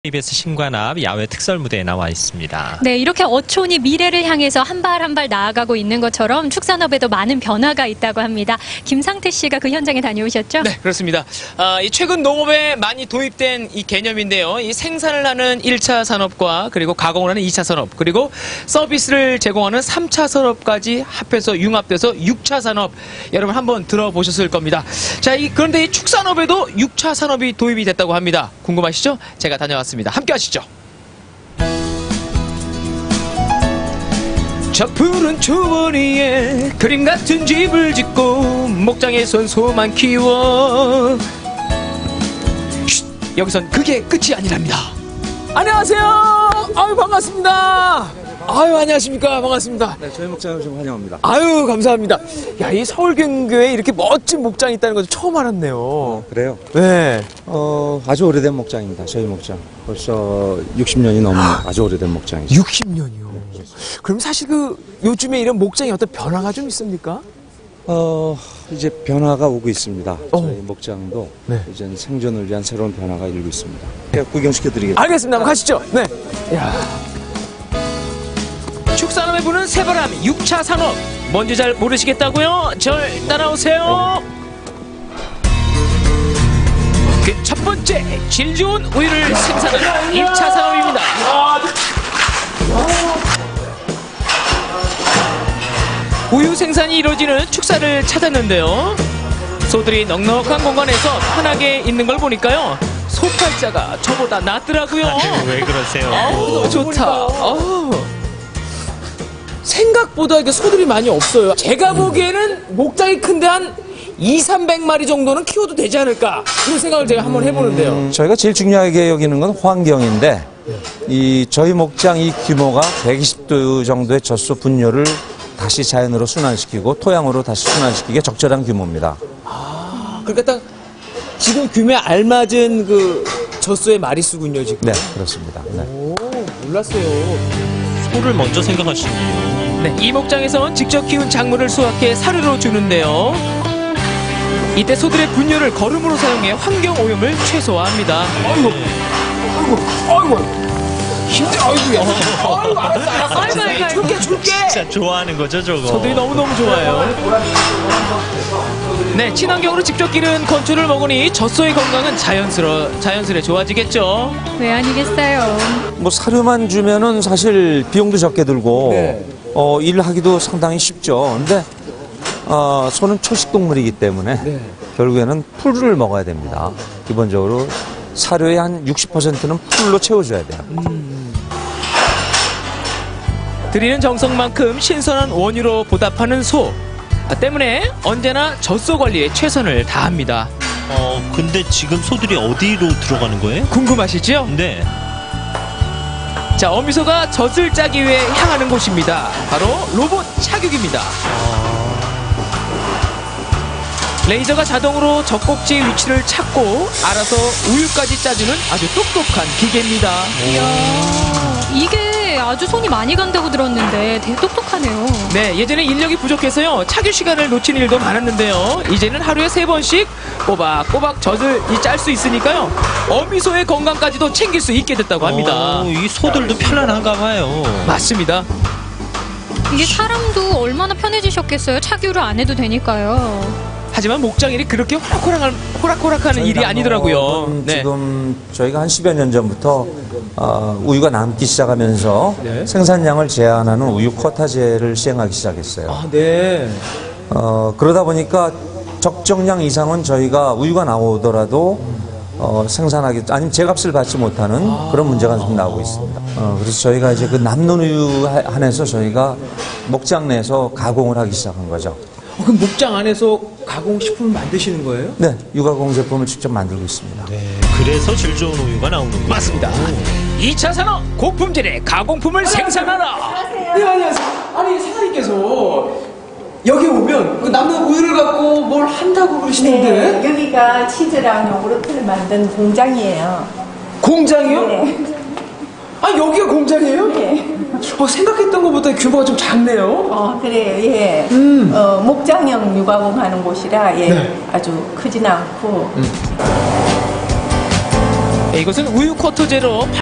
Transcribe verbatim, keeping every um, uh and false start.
케이비에스 신관앞 야외 특설 무대에 나와 있습니다. 네, 이렇게 어촌이 미래를 향해서 한 발 한 발 나아가고 있는 것처럼 축산업에도 많은 변화가 있다고 합니다. 김상태 씨가 그 현장에 다녀오셨죠? 네, 그렇습니다. 아, 이 최근 농업에 많이 도입된 이 개념인데요. 이 생산을 하는 일 차 산업과 그리고 가공을 하는 이 차 산업, 그리고 서비스를 제공하는 삼 차 산업까지 합해서 융합돼서 육 차 산업, 여러분 한번 들어보셨을 겁니다. 자, 이, 그런데 이 축산업에도 육 차 산업이 도입이 됐다고 합니다. 궁금하시죠? 제가 다녀왔습니다. 함께 하시죠. 저 푸른 초원위에 그림 같은 집을 짓고 목장에선 소만 키워. 쉿, 여기선 그게 끝이 아니랍니다. 안녕하세요. 아유, 반갑습니다. 아유, 안녕하십니까. 반갑습니다. 네, 저희 목장을 좀 환영합니다. 아유, 감사합니다. 야, 이 서울 경교에 이렇게 멋진 목장이 있다는 것도 처음 알았네요. 그래요? 네. 어, 아주 오래된 목장입니다. 저희 목장. 벌써 육십 년이 넘은 아주 오래된 목장이죠. 육십 년이요. 그럼 사실 그 요즘에 이런 목장에 어떤 변화가 좀 있습니까? 어, 이제 변화가 오고 있습니다. 어. 저희 목장도 네. 이제 생존을 위한 새로운 변화가 일고 있습니다. 제가 구경시켜드리겠습니다. 알겠습니다. 한번 가시죠. 네. 야. 축산업에 부는 새바람 육 차 산업. 뭔지 잘 모르시겠다고요? 절 따라오세요. 그 첫 번째, 질 좋은 우유를 생산하는 일 차 산업입니다. 우유 생산이 이루어지는 축사를 찾았는데요. 소들이 넉넉한 공간에서 편하게 있는 걸 보니까요. 소 팔자가 저보다 낫더라고요. 아유, 왜 그러세요? 아우, 너무 좋다. 아우. 생각보다 이게 소들이 많이 없어요. 제가 보기에는 목장이 큰데 한 이삼백 마리 정도는 키워도 되지 않을까, 그런 생각을 제가 한번 해보는데요. 음, 저희가 제일 중요하게 여기는 건 환경인데, 이 저희 목장 이 규모가 백이십 도 정도의 젖소 분뇨를 다시 자연으로 순환시키고 토양으로 다시 순환시키기에 적절한 규모입니다. 아, 그러니까 딱 지금 규모에 알맞은 그 젖소의 마리수군요, 지금. 네, 그렇습니다. 네. 오, 몰랐어요. 소를 먼저 생각하시는군요. 네, 이 목장에선 직접 키운 작물을 수확해 사료로 주는데요. 이때 소들의 분뇨를 거름으로 사용해 환경 오염을 최소화합니다. 아이고, 아이고, 아이고. 진짜, 아이고야. 아이고, 알았어, 알았어. 아이고, 아이고, 아이고. 줄게, 줄게. 진짜 좋아하는 거죠, 저거? 소들이 너무너무 좋아요. 네, 친환경으로 직접 기른 건초를 먹으니 젖소의 건강은 자연스러, 자연스레 좋아지겠죠. 왜 아니겠어요? 뭐 사료만 주면은 사실 비용도 적게 들고 네. 어, 일하기도 상당히 쉽죠. 근데 어, 소는 초식 동물이기 때문에 네. 결국에는 풀을 먹어야 됩니다. 기본적으로 사료의 한 육십 퍼센트는 풀로 채워줘야 돼요. 드리는 정성만큼 신선한 원유로 보답하는 소 때문에 언제나 젖소 관리에 최선을 다합니다. 어, 근데 지금 소들이 어디로 들어가는 거예요? 궁금하시죠? 네. 자, 어미소가 젖을 짜기 위해 향하는 곳입니다. 바로 로봇 착육입니다. 레이저가 자동으로 젖꼭지 위치를 찾고 알아서 우유까지 짜주는 아주 똑똑한 기계입니다. 이야, 이게 아주 손이 많이 간다고 들었는데 되게 똑똑하네요. 네, 예전에 인력이 부족해서요, 착유 시간을 놓치는 일도 많았는데요. 이제는 하루에 세 번씩 꼬박꼬박 젖을 짤 수 있으니까요. 어미소의 건강까지도 챙길 수 있게 됐다고 합니다. 오, 이 소들도 편안한가 봐요. 맞습니다. 이게 사람도 얼마나 편해지셨겠어요? 착유를 안 해도 되니까요. 하지만 목장 일이 그렇게 호락호락한, 호락호락하는 일이 아니더라고요. 네. 지금 저희가 한 십여 년 전부터 어, 우유가 남기 시작하면서 네. 생산량을 제한하는 우유 쿼타제를 시행하기 시작했어요. 아, 네. 어, 그러다 보니까 적정량 이상은 저희가 우유가 나오더라도 어, 생산하기, 아니면 제값을 받지 못하는 그런 문제가 좀 나오고 있습니다. 어, 그래서 저희가 이제 그 남는 우유 한해서 저희가 목장 내에서 가공을 하기 시작한 거죠. 어, 그럼 목장 안에서 가공식품을 만드시는 거예요? 네, 유가공 제품을 직접 만들고 있습니다. 네, 그래서 질 좋은 우유가 나오는 거예요. 맞습니다. 이 차 산업 고품질의 가공품을 생산하라. 네, 안녕하세요. 아니, 사장님께서 여기 오면 그 남는 우유를 갖고 뭘 한다고 그러시는데. 네, 여기가 치즈랑 요구르트를 만든 공장이에요. 공장이요? 네. 아, 여기가 공장이에요? 네. 어, 생각했던 것보다 규모가 좀 작네요. 어, 그래요. 예. 음. 어, 목장형 유가공 하는 곳이라, 예. 네. 아주 크진 않고. 음. 네, 이것은 우유 쿼터제로